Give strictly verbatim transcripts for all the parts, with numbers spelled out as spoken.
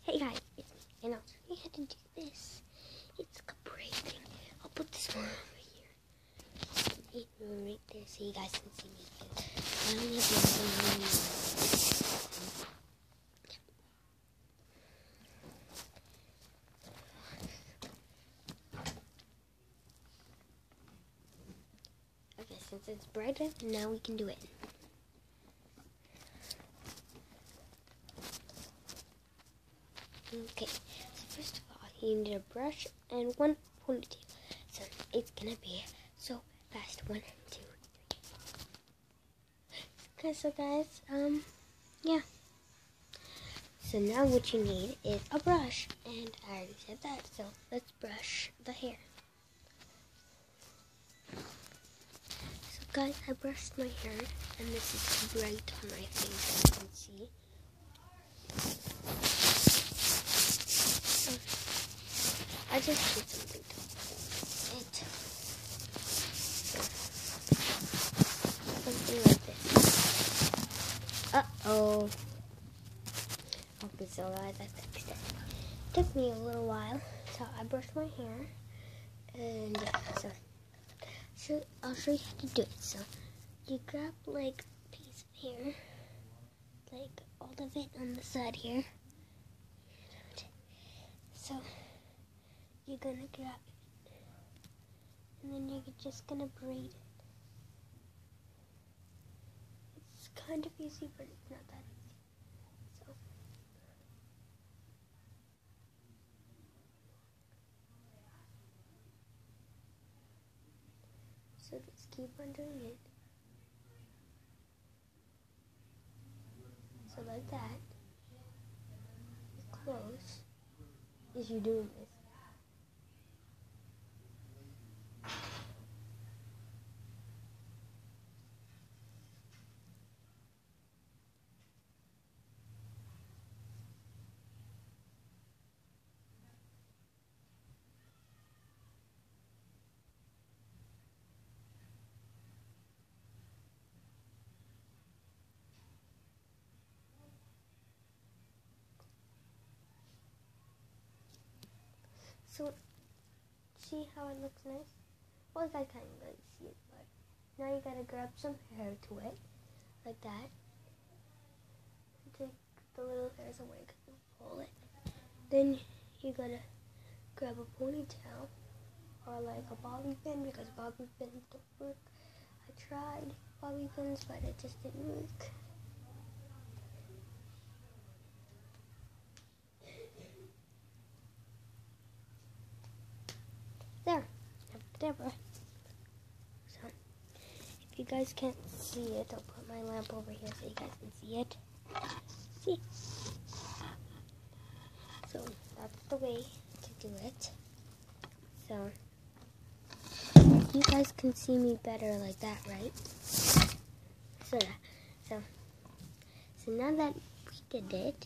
Hey guys, it's me, and I'll show you how to do this. It's a braid thing. I'll put this one over here. Right there so you guys can see me good. I don't have nothing anymore. Okay, since it's braided, now we can do it. Okay, so first of all, you need a brush and one ponytail. So it's gonna be so fast. One, two, three. Okay, so guys, um, yeah. So now what you need is a brush, and I already said that. So let's brush the hair. So guys, I brushed my hair, and this is bright on my face, as you can see. I just did something to it. Something like this. Uh-oh. Okay, so guys, I fixed it. Took me a little while, so I brushed my hair. And yeah, so, so I'll show you how to do it. So you grab like a piece of hair, like all of it on the side here. So you're gonna grab it, and then you're just gonna braid it. It's kind of easy, but it's not that easy. So, so just keep on doing it. So like that. Close. Is you doing this. So, see how it looks nice? Well, you guys can't really see it, but now you gotta grab some hair to it, like that. Take the little hairs away because you'll pull it. Then you gotta grab a ponytail or like a bobby pin because bobby pins don't work. I tried bobby pins, but it just didn't work. There, Deborah. So, if you guys can't see it, I'll put my lamp over here so you guys can see it. See? So, that's the way to do it. So, you guys can see me better like that, right? So, so, so now that we did it,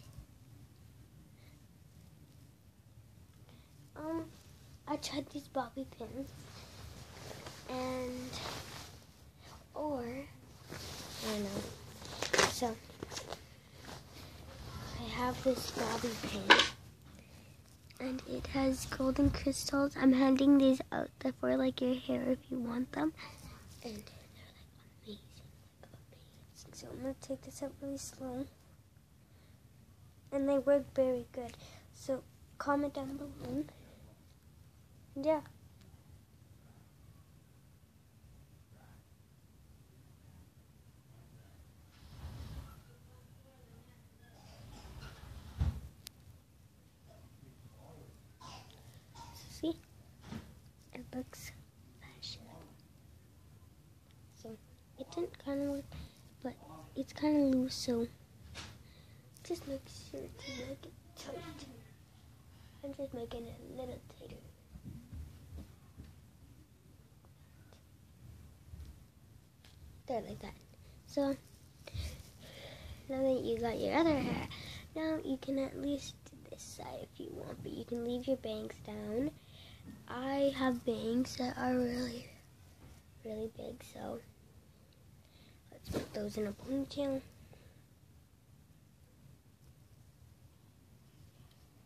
um, I tried these bobby pins, and, or, I don't know, so, I have this bobby pin, and it has golden crystals. I'm handing these out for, like, your hair if you want them, and they're, like, amazing, like, amazing. So I'm going to take this out really slow, and they work very good, so comment down below. Yeah. See? It looks fashionable. So it didn't kind of work, but it's kind of loose, so just make sure to make it tight. I'm just making it a little tighter. There, like that. So, now that you got your other hair, now you can at least do this side if you want, but you can leave your bangs down. I have bangs that are really, really big, so let's put those in a ponytail.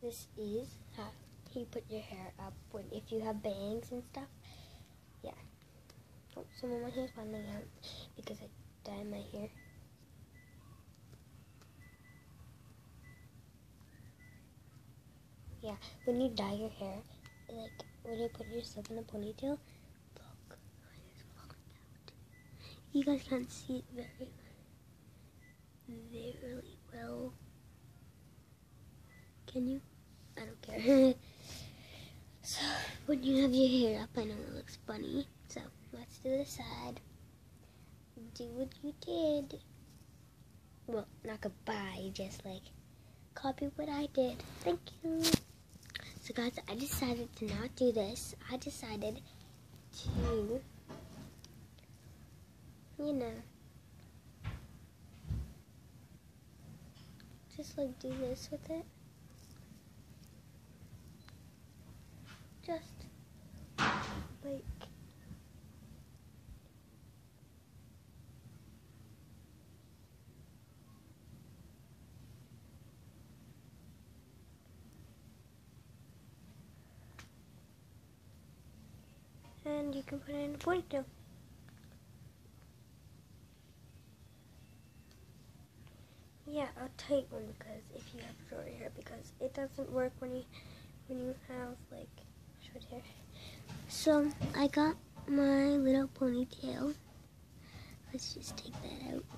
this is how you put your hair up when if you have bangs and stuff. Yeah. Oh, some of my hair's falling out because I dyed my hair. Yeah, when you dye your hair, like when you put yourself in a ponytail, look, it's falling out. You guys can't see it very, very well. Can you? I don't care. So when you have your hair up, I know it looks funny. So let's do the side. Do what you did. Well, not goodbye, just like copy what I did. Thank you. So guys, I decided to not do this. I decided to, you know, just like do this with it. Just like and you can put it in a ponytail. Yeah, a tight one because if you have short hair, because it doesn't work when you when you have like short hair. So I got my little ponytail. Let's just take that out.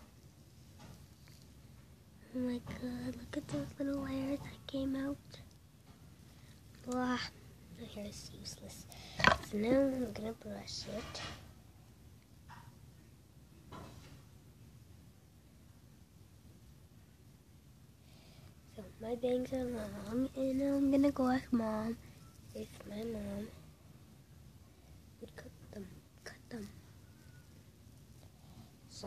Oh my god, look at those little hairs that came out. Blah, my hair is useless. So now I'm gonna brush it. So my bangs are long, and I'm gonna go ask mom if my mom would cut them. Cut them. So,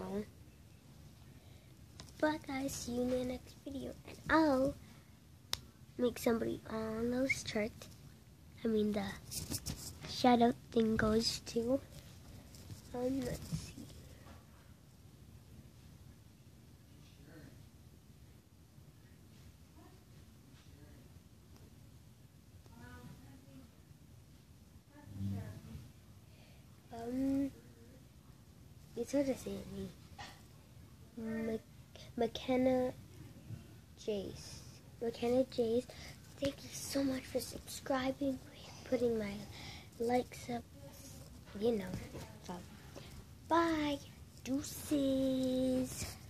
but guys, see you in the next video, and I'll make somebody on those charts. I mean the shout out thing goes to. Um, let's see. Um, it's hard to say me. Mc McKenna Jace. McKenna Jace. Thank you so much for subscribing, putting my likes up. You know. So, bye. Deuces.